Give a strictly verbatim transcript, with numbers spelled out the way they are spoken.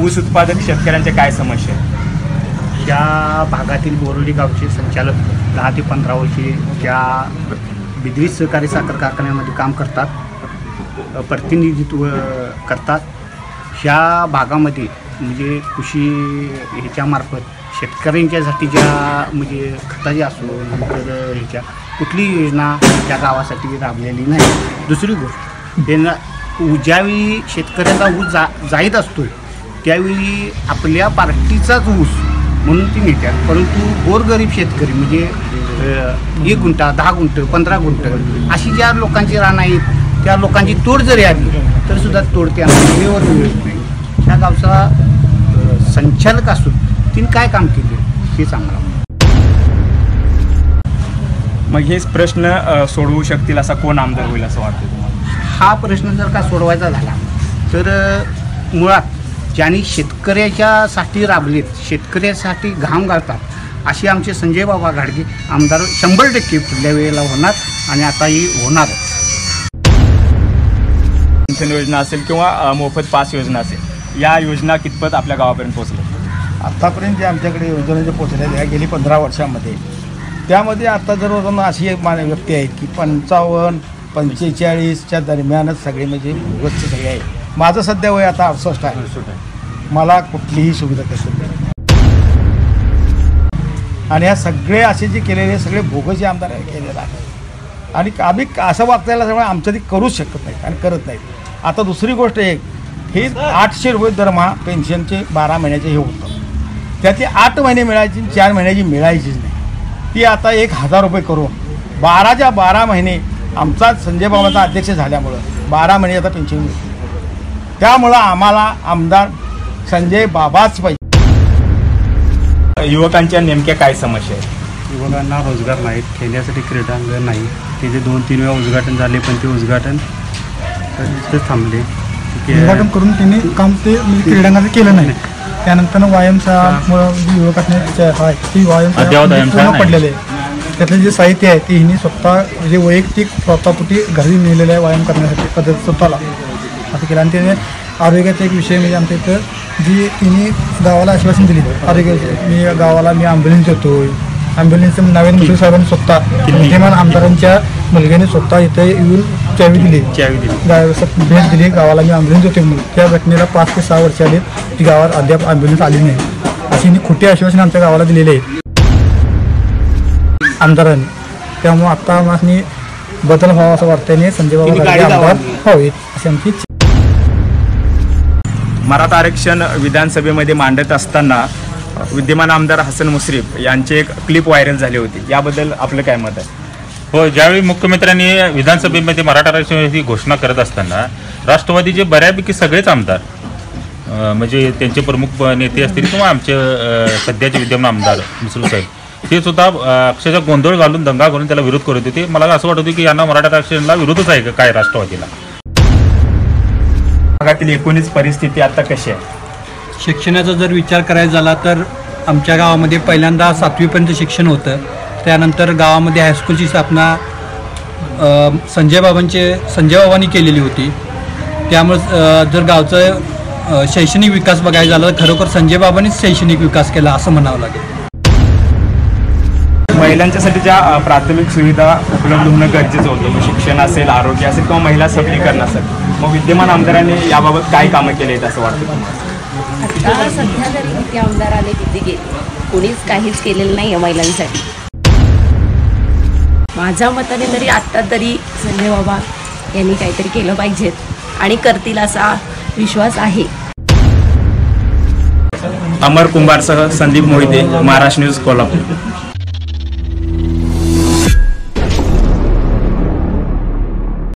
ऊस उत्पादक शेतकऱ्यांच्या काय समस्या आहेत? ज्या भागातील बोरोली गावचे संचालक दहा ते पंधरा वर्षे ज्या बिद्री सहकारी साखर कारखान्यामध्ये काम करतात, प्रतिनिधित्व करतात, ह्या भागामध्ये म्हणजे कृषी ह्याच्यामार्फत शेतकऱ्यांच्यासाठी ज्या म्हणजे खताची असो नंतर ह्याच्या कुठली योजना त्या गावासाठी राबलेली नाही. दुसरी गोष्ट त्यांना ज्यावेळी शेतकऱ्याचा ऊस जा जायत असतो त्यावेळी आपल्या पार्टीचाच ऊस म्हणून ती नेत्यात, परंतु गोरगरीब शेतकरी म्हणजे एक गुंठा दहा गुंठ पंधरा गुंठ अशी ज्या लोकांची रान आहेत त्या लोकांची तोड जरी आली तर सुद्धा तोड त्यांना वेळेवर मिळत नाही. ह्या गावचा संचालक असून तिने काय काम केले हे सांगा. मग हेच प्रश्न सोडवू शकतील असा कोण आमदार होईल असं वाटतं तुम्हाला? हा प्रश्न जर का सोडवायचा झाला तर मुळात ज्यांनी शेतकऱ्याच्यासाठी राबलेत, शेतकऱ्यासाठी घाम घालतात असे आमचे संजय बाबा घाडगे आमदार शंभर टक्के पुढल्या वेळेला होणार आणि आताही होणारच. पेन्शन योजना असेल किंवा मोफत पास योजना असेल, या योजना कितपत आपल्या गावापर्यंत पोहोचल्या? आत्तापर्यंत जे आमच्याकडे योजना जे पोहोचल्या ह्या गेली पंधरा वर्षामध्ये, त्यामध्ये आता जर अशी एक मान व्यक्ती आहेत की पंचावन्न पंचेचाळीसच्या दरम्यानच सगळे म्हणजे व्यवस्थित सगळे आहे. माझं सध्या वय आता अडुसष्ट आहे. मला कुठलीही सुविधा कसं नाही आणि ह्या सगळे असे जे केलेले सगळे भोगस आमदार केलेलं आहे आणि आम्ही असं वागतायला सगळं आमचं ती करूच शकत नाहीत आणि करत नाहीत. आता दुसरी गोष्ट एक हे आठशे रुपये दरमहा पेन्शनचे बारा महिन्याचे हे होतं, त्यातली आठ महिने मिळायची चार महिन्याची मिळायचीच नाही. ती आता एक हजार रुपये करून बाराच्या बारा महिने आमचा संजय बाबाचा अध्यक्ष झाल्यामुळं बारा महिने आता पेन्शन मिळते. त्यामुळं आम्हाला आमदार संजय बाबाच पाहिजे. युवकांच्या नेमक्या काय समस्या आहेत? युवकांना रोजगार नाहीत, खेळण्यासाठी क्रीडांगण नाही. त्याचे दोन तीन वेळा उद्घाटन झाले पण ते उद्घाटन तिथेच थांबले. उद्घाटन करून त्यांनी काम ते क्रीडांगणाचं केलं नाही. त्यानंतर व्यायामशाळा युवकांनी ती व्यायामशाळा पडलेले आहे. त्यातलं जे साहित्य आहे ते हिने स्वतः म्हणजे वैयक्तिक स्वतःपुटी घरी नेलेलं आहे व्यायाम करण्यासाठी पद्धत स्वतःला असं केलं. आणि त्याने आरोग्याचा एक विषय म्हणजे आमच्या इथं जी तिने गावाला आश्वासन दिली आरोग्याचे, मी गावाला मी ॲम्ब्युलन्स देतो. ॲम्ब्युलन्सचं नवीन मुश्रीफ साहेबांनी स्वतः विद्यमान आमदारांच्या मुलग्याने स्वतः इथे येऊन चावी दिली चावी दिली भेट दिली गावाला मी ॲम्ब्युलन्स देतो म्हणून. त्या घटनेला पाच ते सहा वर्ष आली ती गावात अद्याप ॲम्ब्युलन्स आली नाही अशी खोटी आश्वासन आमच्या गावाला दिलेली आहे आमदारांनी. त्यामुळे आता आम्हाला बदल व्हावा असं वाटतं नाही. संजय बाबा आमदार व्हावेत अशी आमची. मराठा आरक्षण विधानसभेमध्ये मांडत असताना विद्यमान आमदार हसन मुश्रीफ यांची एक क्लिप व्हायरल झाली होती, याबद्दल आपलं काय मत आहे? हो, ज्यावेळी मुख्यमंत्र्यांनी विधानसभेमध्ये मराठा आरक्षणाची घोषणा करत असताना राष्ट्रवादीचे बऱ्यापैकी सगळेच आमदार म्हणजे त्यांचे प्रमुख नेते असतील किंवा आमचे सध्याचे विद्यमान आमदार मुश्रीफ साहेब ते सुद्धा अक्षरशः गोंधळ घालून दंगा घालून त्याला विरोध करत होते. मला असं वाटत होतं की यांना मराठा आरक्षणाला विरोधच आहे का काय राष्ट्रवादीला. भागातील एकूणच परिस्थिती आता कशी आहे? शिक्षणाचा जर विचार करायचा झाला तर आमच्या गावामध्ये पहिल्यांदा सातवीपर्यंत शिक्षण होतं. त्यानंतर गावामध्ये हायस्कूलची स्थापना संजय बाबांचे संजय बाबांनी केलेली होती. त्यामुळे जर गावचं शैक्षणिक विकास बघायचा झाला तर खरोखर संजय बाबांनीच शैक्षणिक विकास केला असं म्हणावं लागेल. महिलांच्यासाठी ज्या प्राथमिक सुविधा उपलब्ध होणं गरजेचं होतं, मग शिक्षण असेल, आरोग्य असेल किंवा महिला सबलीकरण असेल, मग विद्यमान आमदारांनी याबाबत काय कामं केली आहेत असं वाटतं तुम्हाला? आता सध्या जरी किती आमदार आले किती गेले कोणीच काहीच केलेलं नाही आहे महिलांसाठी. माझ्या मताने तरी आत्ता तरी संजय बाबा यांनी काहीतरी केलं पाहिजेत आणि करतील असा विश्वास आहे. अमर कुंभारसह संदीप मोहिते, महाराष्ट्र न्यूज, कोल्हापूर.